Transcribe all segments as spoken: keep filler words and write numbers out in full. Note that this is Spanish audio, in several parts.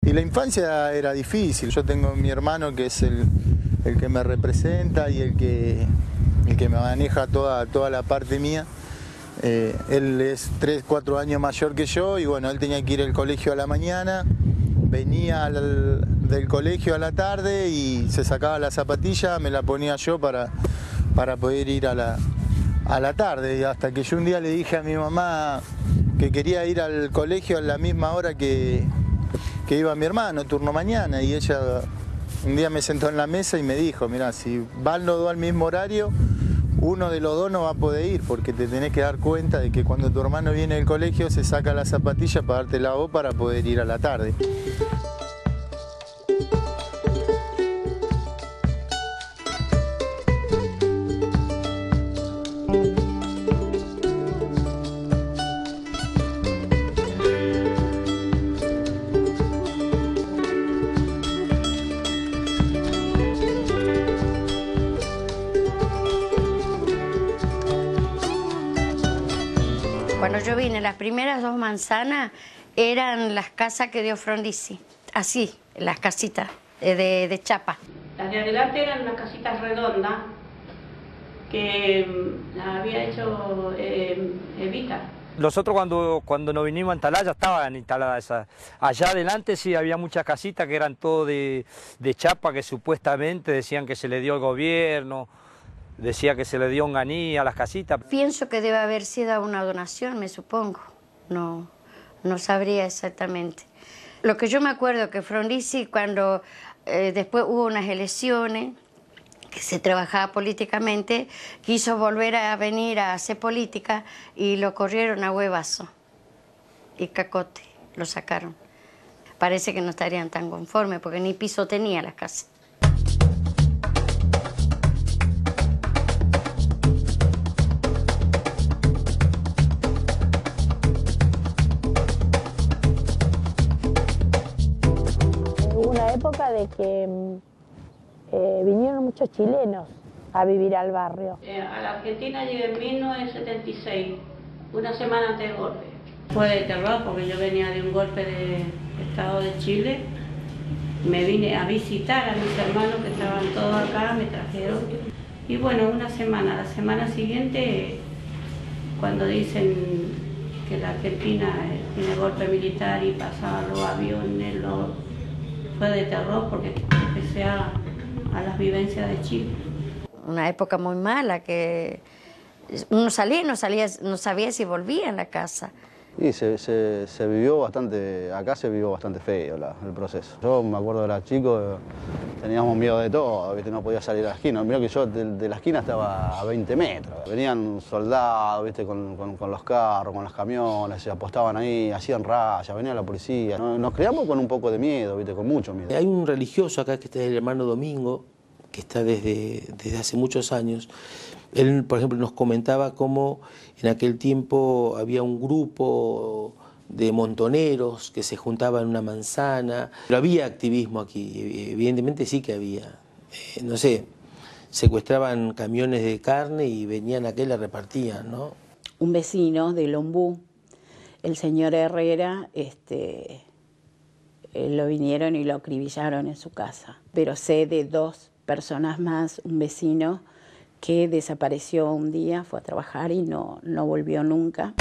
Y la infancia era difícil. Yo tengo mi hermano que es el, el que me representa y el que, el que me maneja toda, toda la parte mía. Eh, él es tres, cuatro años mayor que yo y bueno, él tenía que ir al colegio a la mañana, venía al, del colegio a la tarde y se sacaba la zapatilla, me la ponía yo para, para poder ir a la, a la tarde. Y hasta que yo un día le dije a mi mamá que quería ir al colegio a la misma hora que, que iba mi hermano, turno mañana, y ella un día me sentó en la mesa y me dijo, mirá, si van los dos al mismo horario, uno de los dos no va a poder ir porque te tenés que dar cuenta de que cuando tu hermano viene del colegio se saca la zapatilla para darte la voz para poder ir a la tarde. Cuando yo vine, las primeras dos manzanas eran las casas que dio Frondizi, así, las casitas de, de chapa. Las de adelante eran unas casitas redondas que las había hecho eh, Evita. Nosotros cuando, cuando nos vinimos a instalar ya estaban instaladas esas. Allá adelante sí había muchas casitas que eran todo de, de chapa que supuestamente decían que se le dio al gobierno. Decía que se le dio un ganí a las casitas. Pienso que debe haber sido una donación, me supongo. No, no sabría exactamente. Lo que yo me acuerdo que Frondizi, cuando eh, después hubo unas elecciones, que se trabajaba políticamente, quiso volver a venir a hacer política y lo corrieron a huevazo y cacote, lo sacaron. Parece que no estarían tan conformes porque ni piso tenía la casa. Época de que eh, vinieron muchos chilenos a vivir al barrio. Eh, a la Argentina llegué en mil novecientos setenta y seis, una semana antes del golpe. Fue de terror porque yo venía de un golpe de Estado de Chile. Me vine a visitar a mis hermanos que estaban todos acá, me trajeron. Y bueno, una semana, la semana siguiente, cuando dicen que la Argentina tiene golpe militar y pasaban los aviones, los... fue de terror porque empecé a, a las vivencias de Chile. Una época muy mala que uno salía y no, salía, no sabía si volvía a la casa. Y se, se, se vivió bastante, acá se vivió bastante feo la, el proceso. Yo me acuerdo de era chico, teníamos miedo de todo, ¿viste? No podía salir a la esquina. Mirá que yo de, de la esquina estaba a veinte metros. Venían soldados, ¿viste? Con, con, con los carros, con los camiones, se apostaban ahí, hacían rayas, venía la policía. Nos, nos criamos con un poco de miedo, ¿viste? Con mucho miedo. Hay un religioso acá que está el hermano Domingo, que está desde, desde hace muchos años. Él, por ejemplo, nos comentaba cómo en aquel tiempo había un grupo de montoneros que se juntaban en una manzana. Pero había activismo aquí, evidentemente sí que había. Eh, no sé, secuestraban camiones de carne y venían acá y la repartían, ¿no? Un vecino de Lombú, el señor Herrera, este, eh, lo vinieron y lo acribillaron en su casa. Pero sé de dos personas más, un vecino que desapareció un día, fue a trabajar y no, no volvió nunca.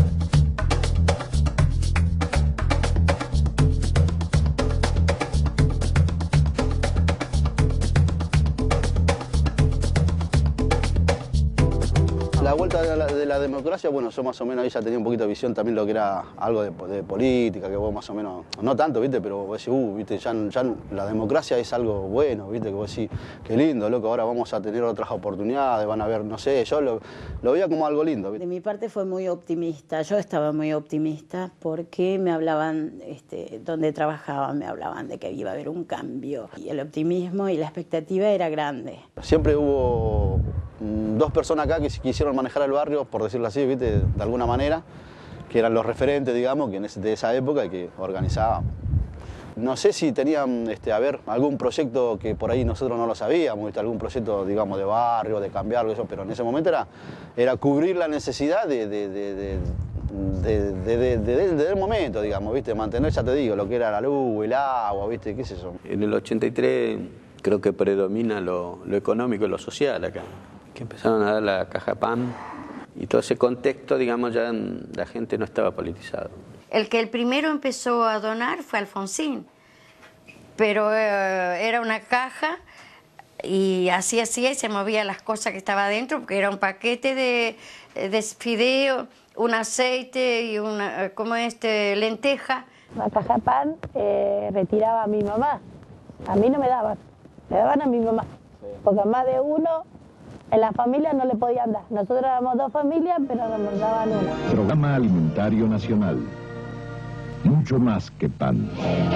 La vuelta de la, de la democracia, bueno, yo más o menos ahí ya tenía un poquito de visión también lo que era algo de, de política, que vos más o menos, no tanto, ¿viste? Pero vos decís, uh, ¿viste? Ya, ya la democracia es algo bueno, ¿viste? Que vos decís, qué lindo, loco, ahora vamos a tener otras oportunidades, van a ver, no sé, yo lo, lo veía como algo lindo, ¿viste? De mi parte fue muy optimista, yo estaba muy optimista porque me hablaban, este, donde trabajaba, me hablaban de que iba a haber un cambio. Y el optimismo y la expectativa era grande. Siempre hubo dos personas acá que quisieron manejar el barrio, por decirlo así, ¿viste? De alguna manera, que eran los referentes, digamos, que en ese, de esa época y que organizaban. No sé si tenían, este, a ver, algún proyecto que por ahí nosotros no lo sabíamos, ¿viste? Algún proyecto, digamos, de barrio, de cambiarlo, eso, pero en ese momento era, era cubrir la necesidad de, de, de, de, desde de, de, de, de, de el momento, digamos, ¿viste? Mantener, ya te digo, lo que era la luz, el agua, ¿viste? ¿Qué sé yo? En el ochenta y tres creo que predomina lo, lo económico y lo social acá, que empezaron a dar la caja pan y todo ese contexto, digamos, ya la gente no estaba politizada. El que el primero empezó a donar fue Alfonsín, pero eh, era una caja y así hacía y se movía las cosas que estaba adentro, porque era un paquete de, de fideo, un aceite y una, como este, lenteja. La caja de pan eh, retiraba a mi mamá, a mí no me daban, me daban a mi mamá, porque a más de uno en la familia no le podían dar. Nosotros éramos dos familias, pero nos daban uno. Programa Alimentario Nacional. Mucho más que pan.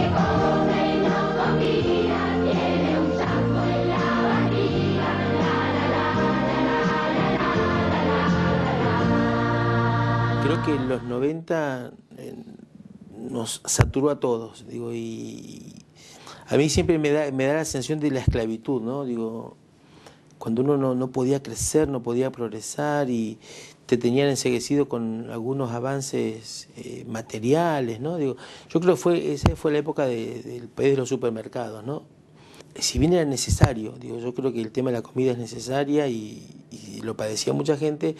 Creo que en los noventa eh, nos saturó a todos, digo, y a mí siempre me da, me da la sensación de la esclavitud, ¿no? Digo, cuando uno no, no podía crecer, no podía progresar y te tenían enseguecido con algunos avances eh, materiales, ¿no? Digo, yo creo que fue, esa fue la época de, del país de los supermercados, ¿no? Si bien era necesario, digo, yo creo que el tema de la comida es necesaria y, y lo padecía mucha gente,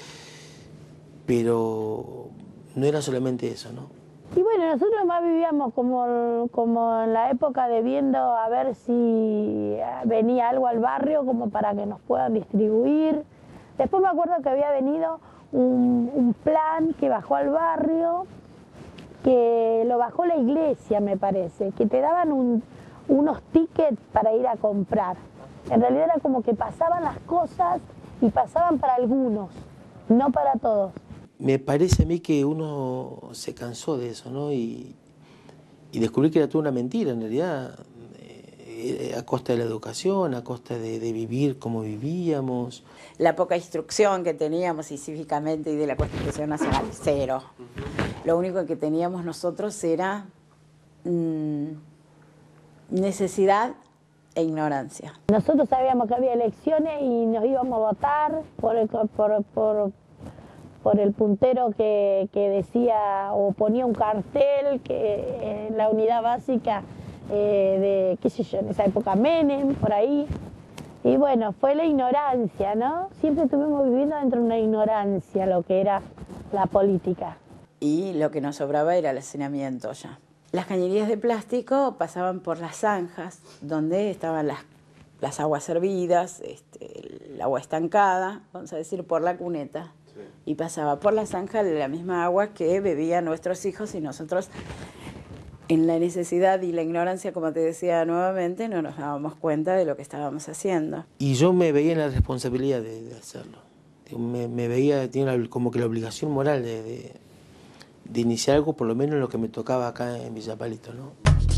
pero no era solamente eso, ¿no? Y bueno, nosotros más vivíamos como, como en la época de viendo a ver si venía algo al barrio como para que nos puedan distribuir. Después me acuerdo que había venido un, un plan que bajó al barrio, que lo bajó la iglesia, me parece, que te daban un, unos tickets para ir a comprar. En realidad era como que pasaban las cosas y pasaban para algunos, no para todos. Me parece a mí que uno se cansó de eso, ¿no? Y, y descubrí que era toda una mentira, en realidad, eh, a costa de la educación, a costa de, de vivir como vivíamos. La poca instrucción que teníamos y cívicamente y de la Constitución Nacional, cero. Lo único que teníamos nosotros era mmm, necesidad e ignorancia. Nosotros sabíamos que había elecciones y nos íbamos a votar por el, por, por, por el puntero que, que decía o ponía un cartel que en la unidad básica eh, de, qué sé yo, en esa época Menem, por ahí. Y bueno, fue la ignorancia, ¿no? Siempre estuvimos viviendo dentro de una ignorancia lo que era la política. Y lo que nos sobraba era el hacinamiento ya. Las cañerías de plástico pasaban por las zanjas, donde estaban las, las aguas hervidas, este, el agua estancada, vamos a decir, por la cuneta. Sí. Y pasaba por la zanja la misma agua que bebían nuestros hijos y nosotros, en la necesidad y la ignorancia, como te decía nuevamente, no nos dábamos cuenta de lo que estábamos haciendo. Y yo me veía en la responsabilidad de, de hacerlo. Me, me veía, tenía como que la obligación moral de... de de iniciar algo, por lo menos lo que me tocaba acá en Villa Palito, ¿no?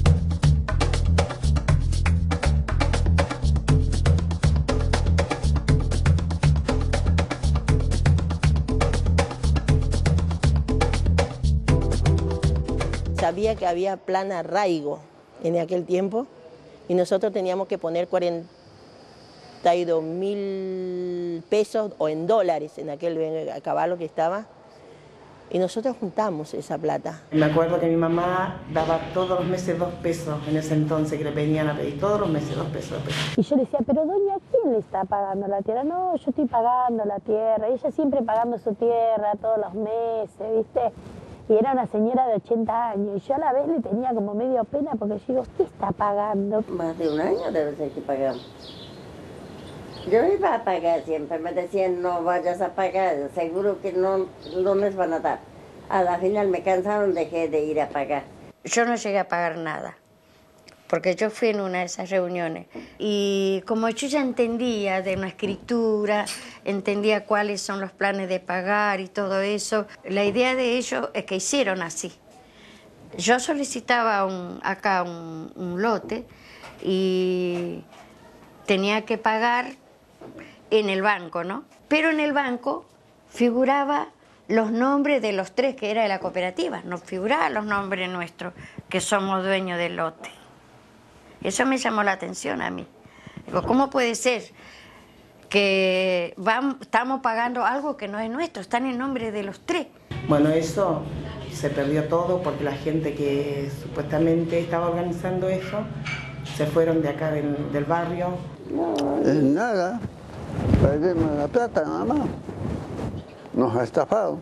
Sabía que había plan arraigo en aquel tiempo y nosotros teníamos que poner cuarenta y dos mil pesos o en dólares en aquel caballo que estaba. Y nosotros juntamos esa plata. Me acuerdo que mi mamá daba todos los meses dos pesos en ese entonces, que le venían a pedir todos los meses dos pesos. Dos pesos. Y yo le decía, pero doña, ¿quién le está pagando la tierra? No, yo estoy pagando la tierra. Ella siempre pagando su tierra todos los meses, ¿viste? Y era una señora de ochenta años. Y yo a la vez le tenía como medio pena porque yo digo, ¿qué está pagando? Más de un año debe ser que pagamos. Yo iba a pagar siempre, me decían no vayas a pagar, seguro que no, no les van a dar. A la final me cansaron, dejé de ir a pagar. Yo no llegué a pagar nada, porque yo fui en una de esas reuniones. Y como yo ya entendía de una escritura, entendía cuáles son los planes de pagar y todo eso, la idea de ellos es que hicieron así. Yo solicitaba un, acá un, un lote y tenía que pagar en el banco, ¿no? Pero en el banco figuraba los nombres de los tres que era de la cooperativa, no figuraban los nombres nuestros, que somos dueños del lote. Eso me llamó la atención a mí. Digo, ¿cómo puede ser que vamos, estamos pagando algo que no es nuestro? Están en nombre de los tres. Bueno, eso se perdió todo porque la gente que supuestamente estaba organizando eso se fueron de acá del, del barrio. Es nada, perdimos la plata nada más. Nos ha estafado.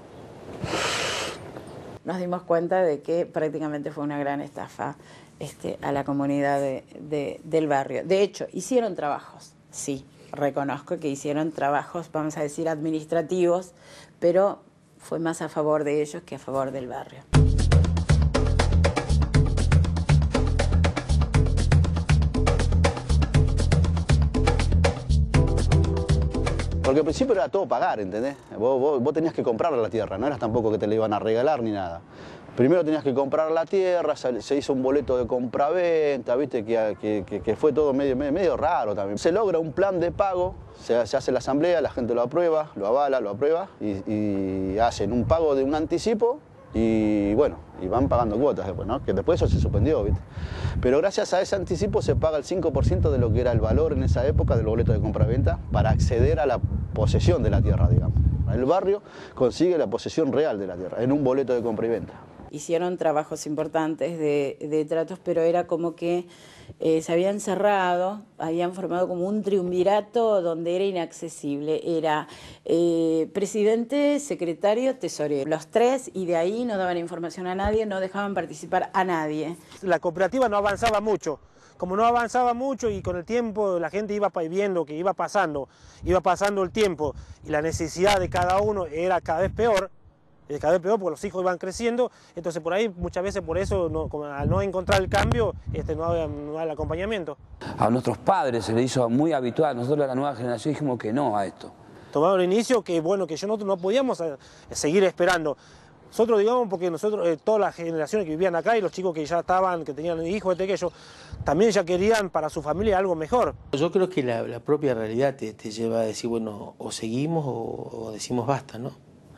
Nos dimos cuenta de que prácticamente fue una gran estafa este, a la comunidad de, de, del barrio. De hecho, hicieron trabajos, sí, reconozco que hicieron trabajos, vamos a decir, administrativos, pero fue más a favor de ellos que a favor del barrio. Porque al principio era todo pagar, ¿entendés? Vos, vos, vos tenías que comprar la tierra, no eras tampoco que te la iban a regalar ni nada. Primero tenías que comprar la tierra, se hizo un boleto de compra-venta, viste, que, que, que fue todo medio, medio, medio raro también. Se logra un plan de pago, se, se hace la asamblea, la gente lo aprueba, lo avala, lo aprueba y, y hacen un pago de un anticipo y bueno, y van pagando cuotas después, ¿no? Que después eso se suspendió, viste. Pero gracias a ese anticipo se paga el cinco por ciento de lo que era el valor en esa época del boleto de compra-venta para acceder a la posesión de la tierra, digamos. El barrio consigue la posesión real de la tierra en un boleto de compra y venta. Hicieron trabajos importantes de, de tratos, pero era como que eh, se habían cerrado, habían formado como un triunvirato donde era inaccesible. Era eh, presidente, secretario, tesorero, los tres, y de ahí no daban información a nadie, no dejaban participar a nadie. La cooperativa no avanzaba mucho. Como no avanzaba mucho y con el tiempo la gente iba viendo que iba pasando, iba pasando el tiempo y la necesidad de cada uno era cada vez peor, cada vez peor porque los hijos iban creciendo, entonces por ahí muchas veces por eso, no, como al no encontrar el cambio, este, no había, no había el acompañamiento. A nuestros padres se les hizo muy habitual, nosotros la nueva generación dijimos que no a esto. Tomaron el inicio que bueno, que yo nosotros no podíamos seguir esperando. Nosotros digamos porque nosotros, eh, todas las generaciones que vivían acá y los chicos que ya estaban, que tenían hijos, este, que ellos, también ya querían para su familia algo mejor. Yo creo que la, la propia realidad te, te lleva a decir, bueno, o seguimos o, o decimos basta, ¿no?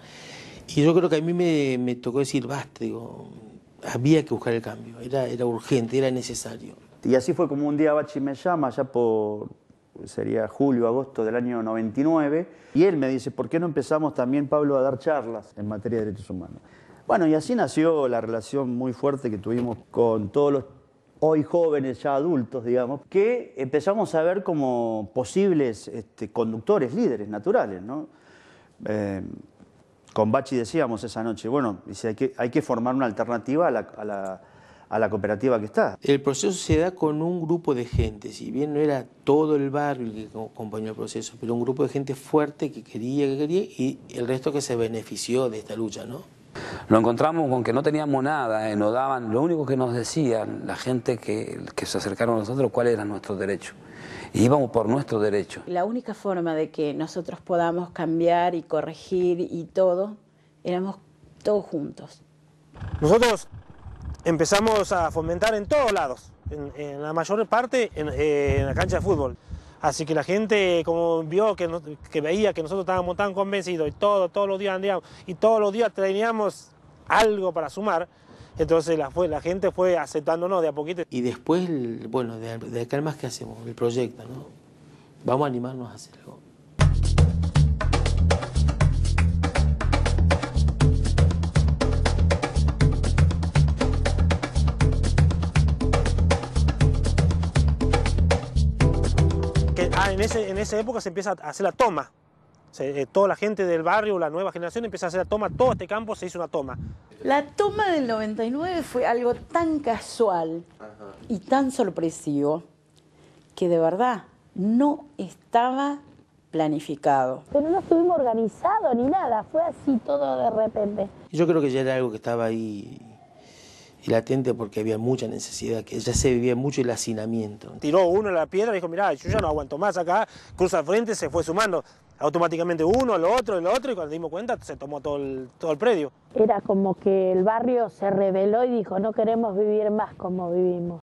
Y yo creo que a mí me, me tocó decir basta, digo, había que buscar el cambio, era, era urgente, era necesario. Y así fue como un día Bachi me llama, ya por, sería julio, agosto del año noventa y nueve, y él me dice, ¿por qué no empezamos también, Pablo, a dar charlas en materia de derechos humanos? Bueno, y así nació la relación muy fuerte que tuvimos con todos los hoy jóvenes, ya adultos, digamos, que empezamos a ver como posibles este, conductores, líderes naturales, ¿no? Eh, Con Bachi decíamos esa noche, bueno, dice, hay, que, hay que formar una alternativa a la, a, la, a la cooperativa que está. El proceso se da con un grupo de gente, si bien no era todo el barrio el que acompañó el proceso, pero un grupo de gente fuerte que quería, que quería, y el resto que se benefició de esta lucha, ¿no? Lo encontramos con que no teníamos nada, eh, nos daban, lo único que nos decían la gente que, que se acercaron a nosotros, cuáles eran nuestros derechos. Y íbamos por nuestros derechos. La única forma de que nosotros podamos cambiar y corregir y todo, éramos todos juntos. Nosotros empezamos a fomentar en todos lados, en, en la mayor parte en, en la cancha de fútbol. Así que la gente, como vio que, no, que veía que nosotros estábamos tan convencidos y todo, todos los días andíamos y todos los días teníamos algo para sumar, entonces la, fue, la gente fue aceptándonos de a poquito. Y después, bueno, de, de acá más que hacemos, el proyecto, ¿no? Vamos a animarnos a hacerlo. Que, ah, en, ese, en esa época se empieza a hacer la toma. Se, eh, toda la gente del barrio, la nueva generación empieza a hacer la toma, todo este campo se hizo una toma. La toma del noventa y nueve fue algo tan casual y tan sorpresivo que de verdad no estaba planificado. Pero no estuvimos organizados ni nada, fue así todo de repente. Yo creo que ya era algo que estaba ahí y latente porque había mucha necesidad, que ya se vivía mucho el hacinamiento. Tiró uno la piedra y dijo, mirá, yo ya no aguanto más acá, cruza al frente, se fue sumando. Automáticamente uno, el otro, el otro, y cuando dimos cuenta se tomó todo el, todo el predio. Era como que el barrio se rebeló y dijo, no queremos vivir más como vivimos.